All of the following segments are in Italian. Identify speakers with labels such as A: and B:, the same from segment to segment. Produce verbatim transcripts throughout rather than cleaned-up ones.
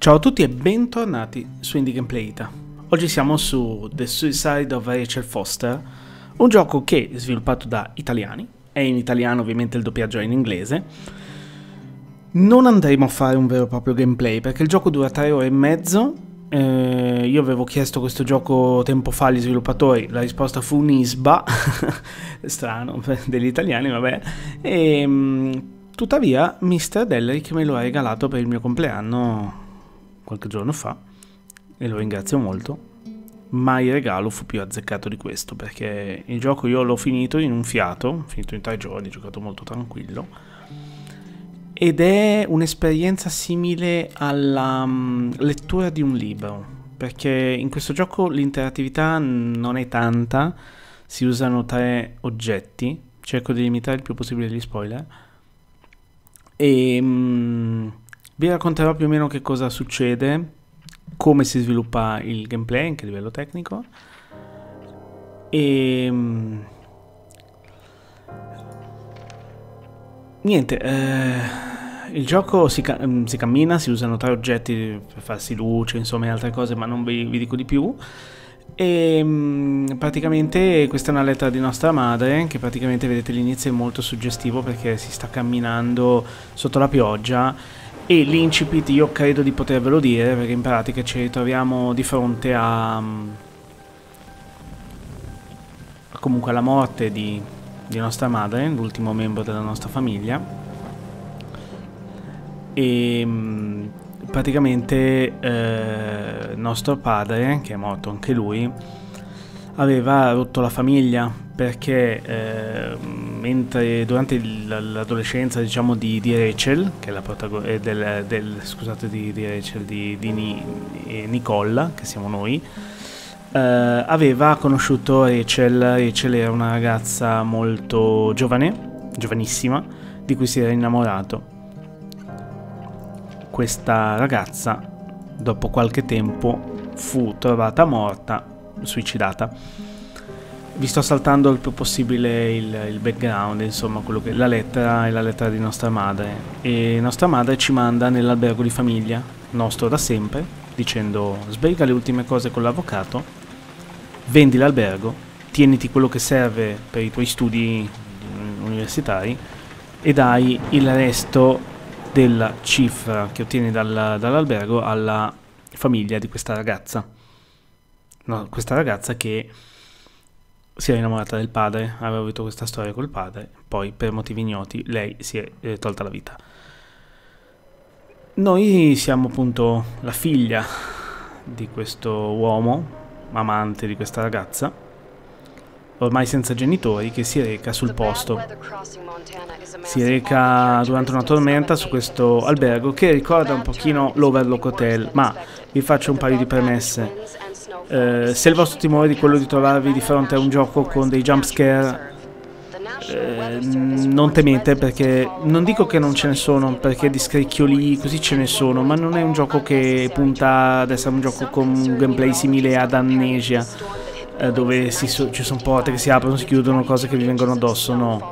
A: Ciao a tutti e bentornati su Indie Gameplay Ita. Oggi siamo su The Suicide of Rachel Foster, un gioco che è sviluppato da italiani, è in italiano, ovviamente il doppiaggio è in inglese. Non andremo a fare un vero e proprio gameplay perché il gioco dura tre ore e mezzo. Eh, io avevo chiesto questo gioco tempo fa agli sviluppatori, la risposta fu un'isba, strano per degli italiani, vabbè. E mh, tuttavia mister Dellerick me lo ha regalato per il mio compleanno qualche giorno fa e lo ringrazio molto, ma il regalo fu più azzeccato di questo perché il gioco io l'ho finito in un fiato, ho finito in tre giorni, ho giocato molto tranquillo ed è un'esperienza simile alla um, lettura di un libro, perché in questo gioco l'interattività non è tanta, si usano tre oggetti, cerco di limitare il più possibile gli spoiler e um, vi racconterò più o meno che cosa succede, come si sviluppa il gameplay anche a livello tecnico e niente, eh, il gioco si, ca si cammina, si usano tre oggetti per farsi luce, insomma e altre cose, ma non vi, vi dico di più. E mh, praticamente questa è una lettera di nostra madre che praticamente vedete l'inizio è molto suggestivo perché si sta camminando sotto la pioggia. E l'incipit io credo di potervelo dire perché in pratica ci ritroviamo di fronte a, a comunque alla morte di, di nostra madre, l'ultimo membro della nostra famiglia, e mh, praticamente eh, nostro padre, che è morto anche lui, aveva rotto la famiglia perché eh, mentre durante l'adolescenza, diciamo, di, di Rachel, che è la protagonista del, del scusate di, di Rachel di, di, Ni, di Nicole, che siamo noi, eh, aveva conosciuto Rachel. Rachel era una ragazza molto giovane, giovanissima, di cui si era innamorato. Questa ragazza, dopo qualche tempo, fu trovata morta, suicidata. Vi sto saltando il più possibile il, il background, insomma, quello che la lettera è la lettera di nostra madre, e nostra madre ci manda nell'albergo di famiglia nostro da sempre, dicendo: sbriga le ultime cose con l'avvocato, vendi l'albergo, tieniti quello che serve per i tuoi studi universitari e dai il resto della cifra che ottieni dal, dall'albergo alla famiglia di questa ragazza. No, questa ragazza che si era innamorata del padre, aveva avuto questa storia col padre, poi per motivi ignoti lei si è eh, tolta la vita. Noi siamo appunto la figlia di questo uomo, amante di questa ragazza, ormai senza genitori, che si reca sul posto. Si reca durante una tormenta su questo albergo che ricorda un pochino l'Overlook Hotel, ma vi faccio un paio di premesse. Uh, se il vostro timore è di quello di trovarvi di fronte a un gioco con dei jumpscare, uh, non temete, perché non dico che non ce ne sono, perché di scricchioli così ce ne sono, ma non è un gioco che punta ad essere un gioco con un gameplay simile ad Amnesia, uh, dove si so ci sono porte che si aprono, si chiudono, cose che vi vengono addosso. No,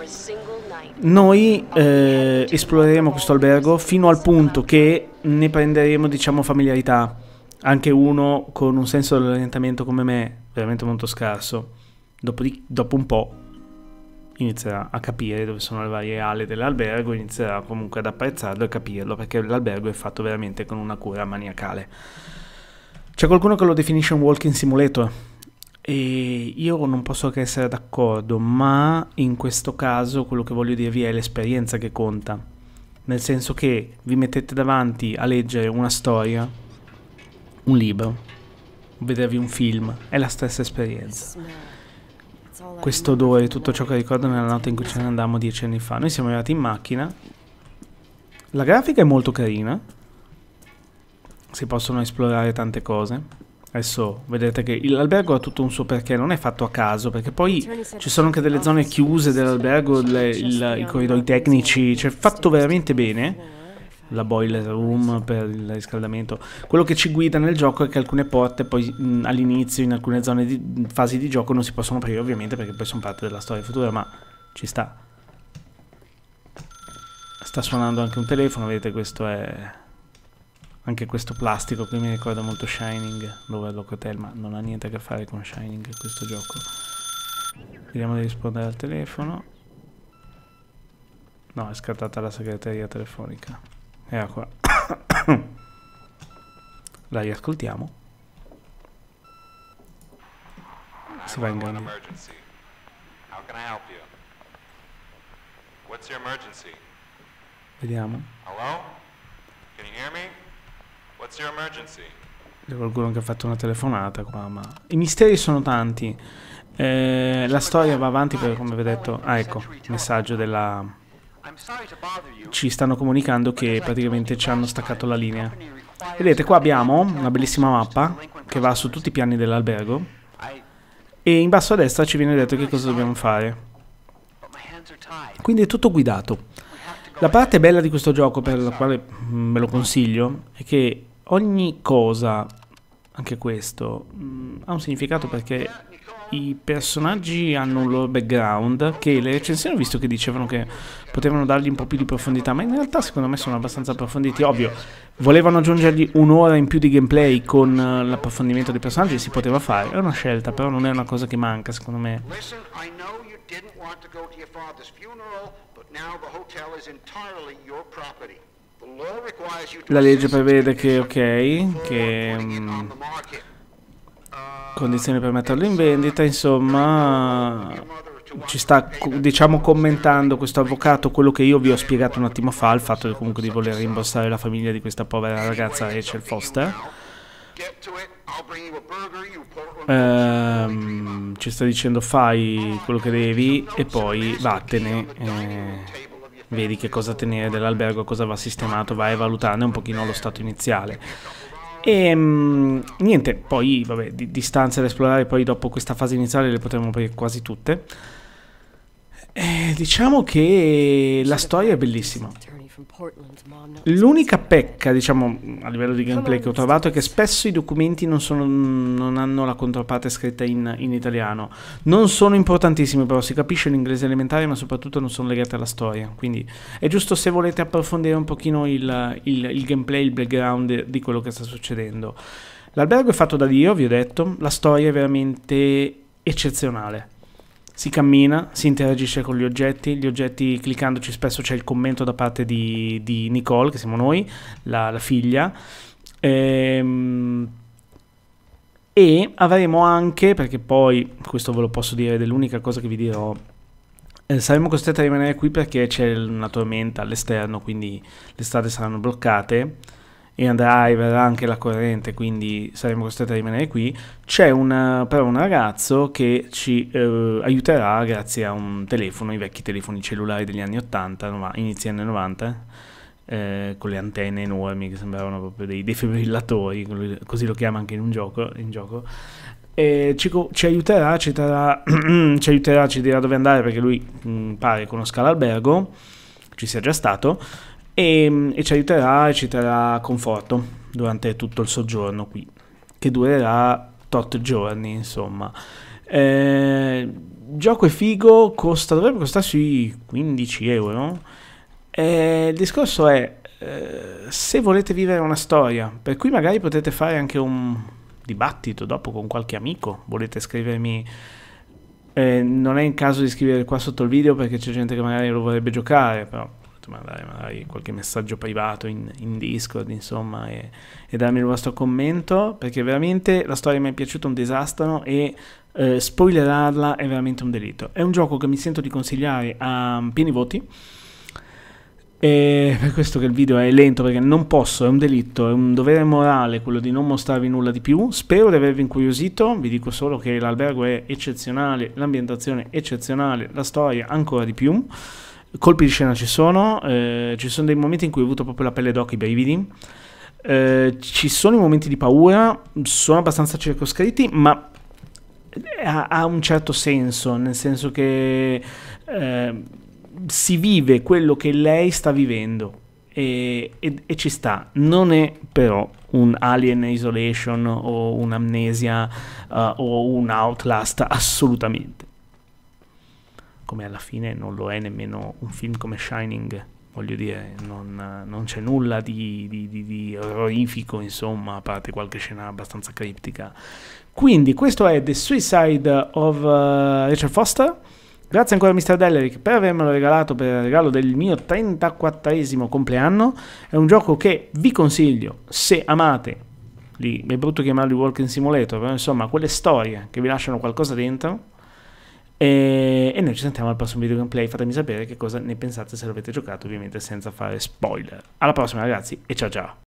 A: noi uh, esploreremo questo albergo fino al punto che ne prenderemo, diciamo, familiarità. Anche uno con un senso dell'orientamento come me, veramente molto scarso, dopo, di, dopo un po' inizierà a capire dove sono le varie ali dell'albergo, inizierà comunque ad apprezzarlo e capirlo, perché l'albergo è fatto veramente con una cura maniacale. C'è qualcuno che lo definisce un walking simulator, e io non posso che essere d'accordo, ma in questo caso quello che voglio dirvi è l'esperienza che conta, nel senso che vi mettete davanti a leggere una storia, un libro, vedervi un film, è la stessa esperienza. Questo odore, tutto ciò che ricordo nella notte in cui ce ne andammo dieci anni fa. Noi siamo arrivati in macchina, la grafica è molto carina, si possono esplorare tante cose. Adesso vedete che l'albergo ha tutto un suo perché, non è fatto a caso, perché poi ci sono anche delle zone chiuse dell'albergo, i corridoi tecnici, cioè fatto veramente bene. La boiler room per il riscaldamento. Quello che ci guida nel gioco è che alcune porte poi all'inizio, in alcune zone di fasi di gioco, non si possono aprire, ovviamente, perché poi sono parte della storia futura, ma ci sta. Sta suonando anche un telefono, vedete, questo è Anche questo plastico qui mi ricorda molto Shining, l'Overlook Hotel, ma non ha niente a che fare con Shining questo gioco. Vediamo di rispondere al telefono. No, è scattata la segreteria telefonica. Era qua. La riascoltiamo. Si va in grande. Vediamo. C'è qualcuno che ha fatto una telefonata qua, ma i misteri sono tanti. Eh, la storia va avanti perché, come vi ho detto, ah ecco, messaggio della... ci stanno comunicando che praticamente ci hanno staccato la linea. Vedete, qua abbiamo una bellissima mappa che va su tutti i piani dell'albergo e in basso a destra ci viene detto che cosa dobbiamo fare. Quindi è tutto guidato. La parte bella di questo gioco, per la quale ve lo consiglio, è che ogni cosa, anche questo, mh, ha un significato, perché i personaggi hanno un loro background che le recensioni ho visto che dicevano che potevano dargli un po' più di profondità, ma in realtà secondo me sono abbastanza approfonditi. Ovvio, volevano aggiungergli un'ora in più di gameplay con uh, l'approfondimento dei personaggi, si poteva fare, è una scelta, però non è una cosa che manca secondo me. La legge prevede che, ok, che um, condizioni per metterlo in vendita, insomma, ci sta, diciamo, commentando questo avvocato quello che io vi ho spiegato un attimo fa, il fatto di, comunque, di voler rimborsare la famiglia di questa povera ragazza Rachel Foster. Ehm, ci sta dicendo fai quello che devi e poi vattene, eh, vedi che cosa tenere dell'albergo, cosa va sistemato, vai a valutarne un pochino lo stato iniziale. E mh, niente, poi vabbè, di, distanze da esplorare, poi dopo questa fase iniziale le potremo aprire quasi tutte. E diciamo che la storia è bellissima. L'unica pecca, diciamo, a livello di gameplay che ho trovato è che spesso i documenti non, sono, non hanno la controparte scritta in, in italiano. Non sono importantissimi, però si capisce l'inglese elementare, ma soprattutto non sono legati alla storia. Quindi è giusto se volete approfondire un pochino il, il, il gameplay, il background di quello che sta succedendo. L'albergo è fatto da Dio, vi ho detto, la storia è veramente eccezionale. Si cammina, si interagisce con gli oggetti, gli oggetti cliccandoci spesso c'è il commento da parte di, di Nicole, che siamo noi, la, la figlia, ehm, e avremo anche, perché poi, questo ve lo posso dire ed è l'unica cosa che vi dirò, eh, saremo costretti a rimanere qui perché c'è una tormenta all'esterno, quindi le strade saranno bloccate, e andrà e verrà anche la corrente, quindi saremo costretti a rimanere qui. C'è un, però un ragazzo che ci eh, aiuterà grazie a un telefono, i vecchi telefoni cellulari degli anni ottanta, inizi anni novanta, eh, con le antenne enormi che sembravano proprio dei defibrillatori, così lo chiama anche in un gioco, in gioco. E ci, ci aiuterà, ci, darà, ci aiuterà, ci dirà dove andare, perché lui mh, pare conosca l'albergo, ci sia già stato, e, e ci aiuterà e ci darà conforto durante tutto il soggiorno qui, che durerà tot giorni, insomma. Eh, il gioco è figo, costa, dovrebbe costare sui quindici euro. Eh, il discorso è, eh, se volete vivere una storia, per cui magari potete fare anche un dibattito dopo con qualche amico, volete scrivermi, eh, non è in caso di scrivere qua sotto il video perché c'è gente che magari lo vorrebbe giocare, però mandare magari qualche messaggio privato in, in Discord, insomma, e, e darmi il vostro commento, perché veramente la storia mi è piaciuta un disastro e eh, spoilerarla è veramente un delitto. È un gioco che mi sento di consigliare a pieni voti, e per questo che il video è lento, perché non posso, è un delitto, è un dovere morale quello di non mostrarvi nulla di più. Spero di avervi incuriosito, vi dico solo che l'albergo è eccezionale, l'ambientazione è eccezionale, la storia ancora di più. Colpi di scena ci sono, eh, ci sono dei momenti in cui ho avuto proprio la pelle d'occhio, i brividi, eh, ci sono i momenti di paura, sono abbastanza circoscritti, ma ha, ha un certo senso, nel senso che eh, si vive quello che lei sta vivendo e, e, e ci sta. Non è però un Alien Isolation o un'Amnesia uh, o un Outlast, assolutamente. Come alla fine non lo è nemmeno un film come Shining, voglio dire, non, non c'è nulla di, di, di, di orrorifico, insomma, a parte qualche scena abbastanza criptica. Quindi questo è The Suicide of uh, Richard Foster. Grazie ancora a mister Dellerick per avermelo regalato per il regalo del mio trentaquattresimo compleanno. È un gioco che vi consiglio se amate, li, è brutto chiamarli walking simulator, però insomma quelle storie che vi lasciano qualcosa dentro. E, e noi ci sentiamo al prossimo video gameplay. Fatemi sapere che cosa ne pensate se l'avete giocato, ovviamente senza fare spoiler. Alla prossima ragazzi e ciao ciao.